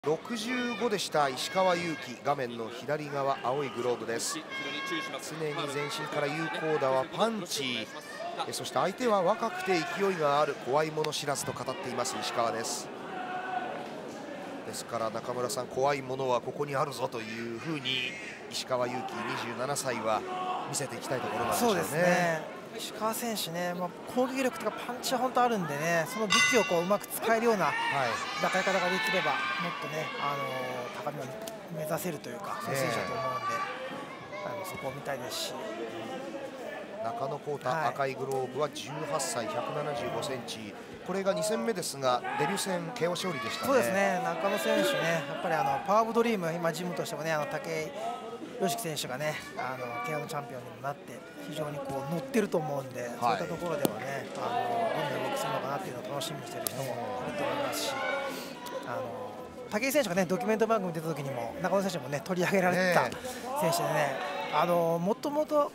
65でした石川祐希、画面の左側青いグローブです。常に全身から有効打はパンチ、そして相手は若くて勢いがある怖いもの知らずと語っています石川です。ですから中村さん、怖いものはここにあるぞというふうに石川祐希27歳は見せていきたいところなんでしょうね。 そうですね、石川選手ね、攻撃力とかパンチは本当あるんでね、その武器をうまく使えるような打開方ができれば、もっとね、高みを目指せるというか、そういう選手だと思うんで、そこを見たいですし。 中野浩太、赤いグローブは18歳、175センチ、これが2戦目ですが、デビュー戦、KO勝利でしたね。 そうですね、中野選手ね、やっぱりパワーオブドリーム、今、ジムとしてもね、武井良樹選手がね、KOのチャンピオンにもなって、非常にこう乗ってると思うんで、そういったところではね、どんな動きするのかなっていうのを楽しみにしている人もいると思いますし、武井選手がね、ドキュメント番組に出た時にも、中野選手もね、取り上げられてた選手でね、もともと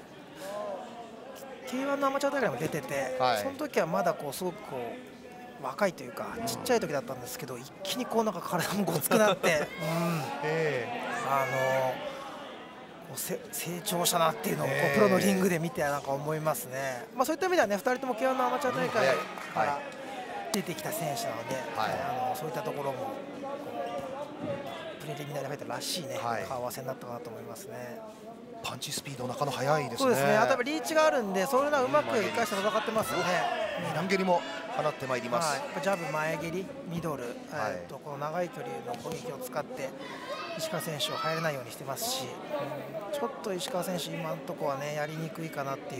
K1 のアマチュア大会にも出てて、その時はまだこうすごくこう若いというか、ちっちゃい時だったんですけど、一気にこうなんか体もごつくなって、成長したなっていうのをプロのリングで見てなんか思いますね。そういった意味ではね、2人とも K1 のアマチュア大会から出てきた選手なので、そういったところもプレリミナリーファイトらしいね、顔合わせになったかなと思いますね。 パンチスピード、中野速いですね。 そうですね、あとはリーチがあるんで、そういうのはうまく生かして戦ってますよね。 乱蹴りも放ってまいります。 ジャブ、前蹴り、ミドル、この長い距離の攻撃を使って石川選手を入れないようにしてますし、ちょっと石川選手、今のところはね、やりにくいかなっていう。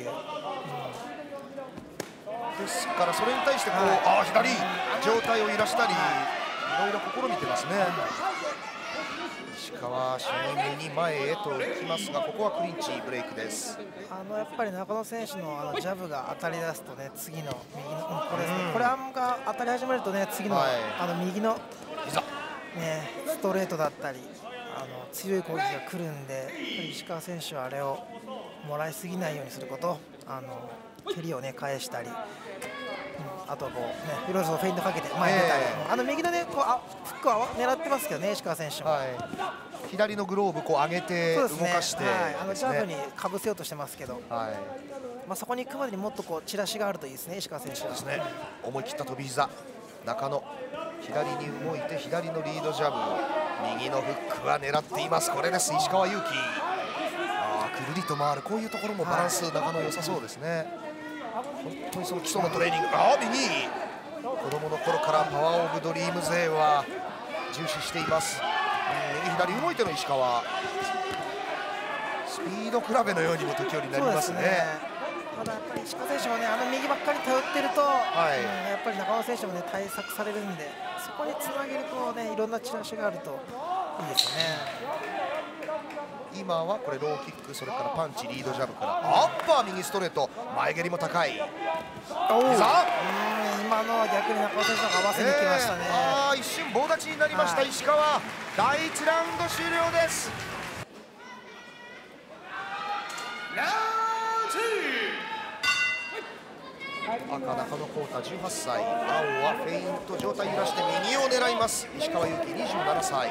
ですから、それに対してこう、左、上体を揺らしたり、いろいろ試みてますね。石川、正面に前へと行きますが、ここはクリンチブレイクです。 やっぱり中野選手のジャブが当たり出すとね、次の右のこれですね、これが当たり始めるとね、次の右のねストレートだったり強い攻撃が来るんで、石川選手はあれをもらいすぎないようにすること、蹴りをね返したり、あとこうね、いろいろフェイントかけて前に出たり、右のねこうフックは狙ってますけどね、石川選手も。 左のグローブこう上げて動かして、 ジャブにかぶせようとしてますけど、そこに行くまでにもっとこうチラシがあるといいですね、石川選手は。ですね、 思い切った飛び膝、中野左に動いて左のリードジャブ、右のフックは狙っています。これです、石川祐希。くるりと回る、こういうところもバランス、中野良さそうですね。本当にその基礎のトレーニング、右、子供の頃からパワーオブドリーム勢は重視しています。右左動いての石川、スピード比べのようにも時折なりますね。 ただやっぱり石川選手もね、右ばっかり頼ってると、やっぱり中野選手もね対策されるんで、そこにつなげるこうね、いろんなチラシがあるといいですよね。 今はこれローキック、それからパンチ、リードジャブからアッパー、右ストレート、前蹴りも高い。今のは逆に中尾選手が合わせに来ましたね。 一瞬棒立ちになりました、石川。第1ラウンド終了です。赤、中野浩太18歳、青はフェイント、上体揺らして右を狙います石川祐希27歳。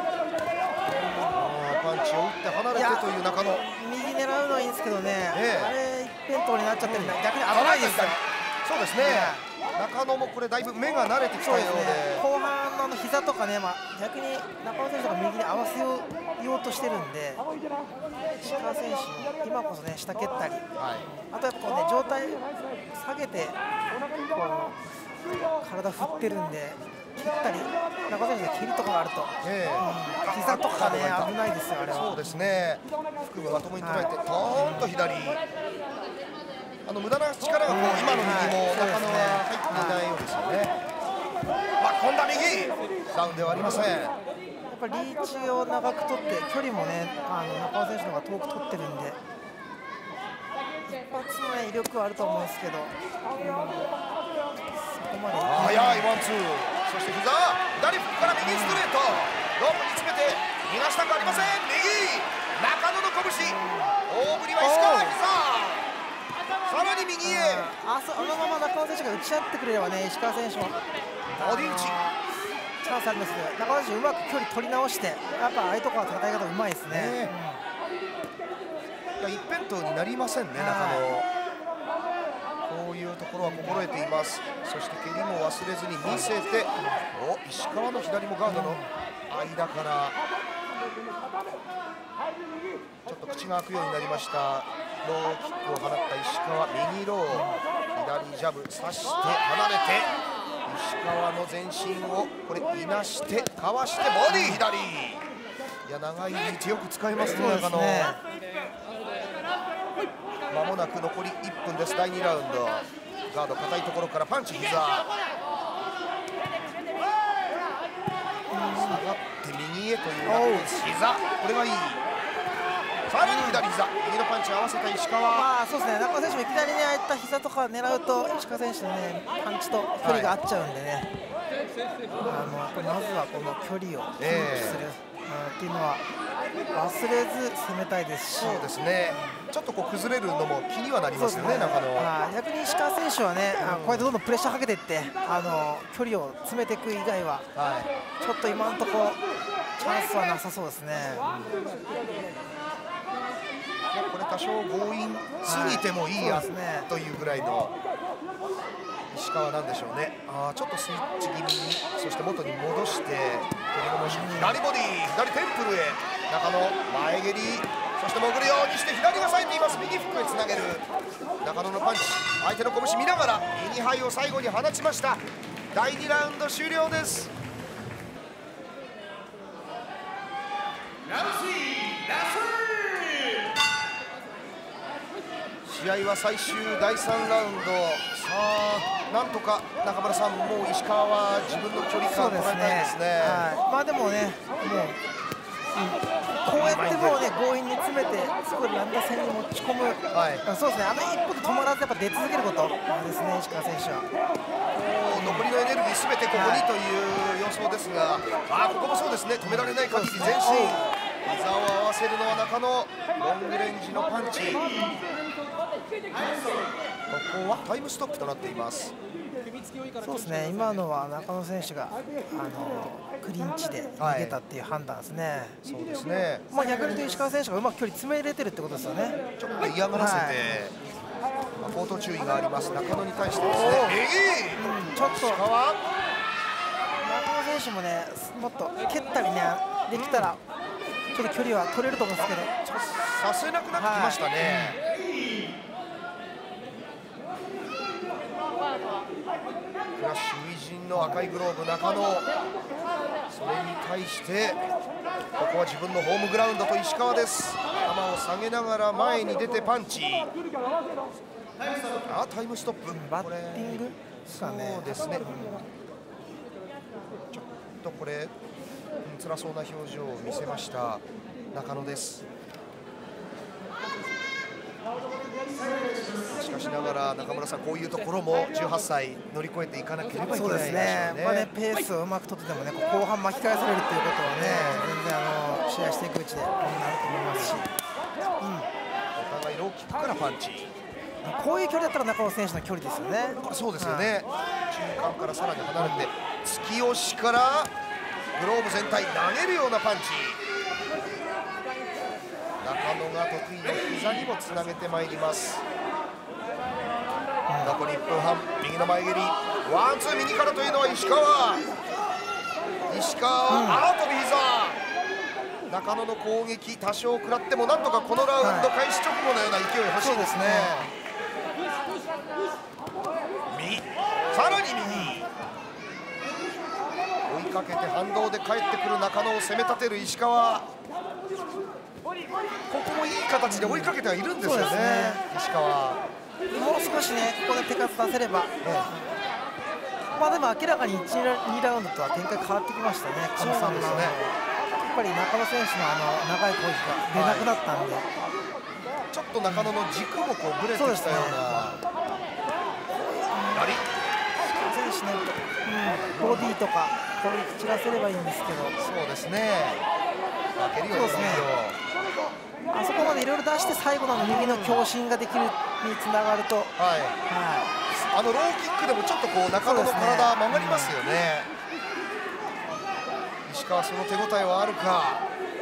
パンチを打って離れてという中野。 右狙うのはいいんですけどね、あれ一辺倒になっちゃってるんで、逆に危ないですよ。 そうですね、中野もこれだいぶ目が慣れてきたようで、 後半の膝とかね、逆に中野選手が右に合わせようとしてるんで、石川選手今こそね下蹴ったり、あとやっぱこうね上体下げてこう体振ってるんで、蹴ったり中野選手が蹴りとかがあると、膝とかね危ないですよ、あれは。 そうですね、腹部まともに捉えてトーンと左、無駄な力がこう今の右も中野は入っていないようですよね。今度は右ダウンではありません。 やっぱりリーチを長く取って、距離もね中尾選手の方が遠く取ってるんで、一発の、威力はあると思うんですけど、そこまで速いワンツー、そして膝、左フックから右ストレート、ロープに詰めて逃がしたくありません。右、中野の拳、大振りは石川膝、さらに右へ。 あのまま中尾選手が打ち合ってくれればね、石川選手もボディ打ち、 ちチャンスあるんですけど、中野選手うまく距離取り直して、やっぱああいうところは戦い方うまいですね。 一辺倒になりませんね、中野。こういうところは心得ています。そして蹴りも忘れずに見せて、石川の左もガードの間からちょっと口が開くようになりました。ローキックを放った石川、右ロー、左ジャブ刺して離れて、石川の前進をこれいなしてかわしてボディ左。いや、長いリーチよく使いますね、中野。まもなく残り1分です。第2ラウンド。ガード硬いところからパンチ、膝下がって右へという膝、これがいい。さらに左膝、右のパンチ合わせた石川。 そうですね、中野選手もいきなりね、ああいった膝とか狙うと石川選手のねパンチと距離が合っちゃうんでね、まずはこの距離をキープする、っていうのは忘れず攻めたいですし、 そうですね、ちょっとこう崩れるのも気にはなりますよね、中野。 逆に石川選手はね、こうやってどんどんプレッシャーかけていって距離を詰めていく以外は、ちょっと今のところチャンスはなさそうですね。 これ多少強引すぎてもいいやというぐらいの石川なんでしょうね。ちょっとスイッチ気味に、そして元に戻して蹴りのモーション、左ボディ、左テンプルへ、中野前蹴り、そして潜るようにして左が冴えています。右フックへつなげる中野のパンチ、相手の拳見ながら右ハイを最後に放ちました。第2ラウンド終了です。試合は最終第3ラウンド。さあ、なんとか中村さん、もう石川は自分の距離感を捉えたいですね。 でもね、もうこうやってもうね、強引に詰めてすごい乱打戦に持ち込む、そうですね、一歩で止まらずやっぱ出続けることですね、石川選手は。 残りのエネルギーすべてここにという予想ですが、ここもそうですね、止められない限り前進、膝を合わせるのは中野、ロングレンジのパンチ。ここはタイムストップとなっています。 そうですね、今のは中野選手がクリンチで逃げたっていう判断ですね。 そうですね。 逆に言うと石川選手がうまく距離詰め入れてるってことですよね。 ちょっと嫌がらせて、口頭注意があります。中野に対してですね。 ちょっと中野選手もね、もっと蹴ったりねできたらちょっと距離は取れると思うんですけど、 させなくなってきましたね。フラッシュ初陣の赤いグローブ、中野、それに対してここは自分のホームグラウンドと石川です。頭を下げながら前に出てパンチ、タイムストップ、 バッティングですかね。 そうですね、ちょっとこれ辛そうな表情を見せました中野です。しかしながら中村さん、こういうところも18歳乗り越えていかなければいけないそうですね。ペースをうまく取っててもね、後半巻き返されるということはね、全然試合していくうちでなると思いますし、 お互いローキックからパンチ、 こういう距離だったら中尾選手の距離ですよね。 そうですよね。中間からさらに離れて突き押しからグローブ全体投げるようなパンチ、中野が得意の膝にもつなげてまいります。残り1分半、右の前蹴り、ワンツー右からというのは石川、飛び膝、中野の攻撃多少食らってもなんとかこのラウンド開始直後のような勢い欲しいですね。右、さらに右、追いかけて反動で帰ってくる中野を攻め立てる石川、ここもいい形で追いかけてはいるんですよね、石川。 もう少しね、ここで手数出せれば、でも明らかに1、2ラウンドとは展開変わってきましたね、この3ラウンド。やっぱり中野選手の長い攻撃が出なくなったんで、 ちょっと中野の軸もこうぶれてきたような。 選手ね、ボディとか攻撃散らせればいいんですけど、 そうですね。負けるようですね。 あそこまでいろいろ出して最後の右の強振ができるにつながると、ローキックでもちょっとこう中野の体曲がりますよね。 川、その手応えはあるか。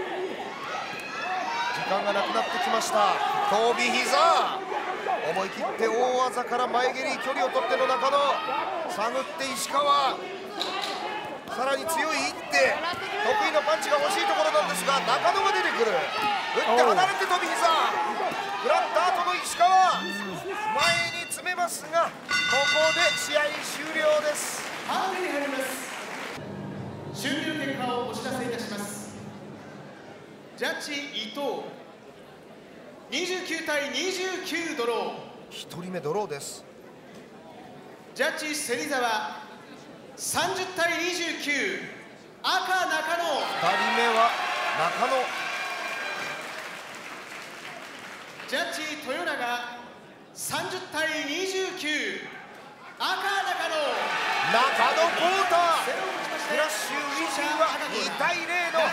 時間がなくなってきました。飛び膝、思い切って大技から前蹴り、距離を取っての中野、探って石川、さらに強い一手、得意のパンチが欲しいところなんですが、中野が出てくる。打って離れて飛び膝、食らった後の石川、前に詰めますが、ここで試合終了です。 終了結果をお知らせいたします。ジャッジ伊藤29対29ドロー。 1人目ドローです。 ジャッジ芹沢30対29、赤中野。 2人目は中野。 ジャッジ豊永30対29、赤中野。 中野浩太、フラッシュウィジンは2対0の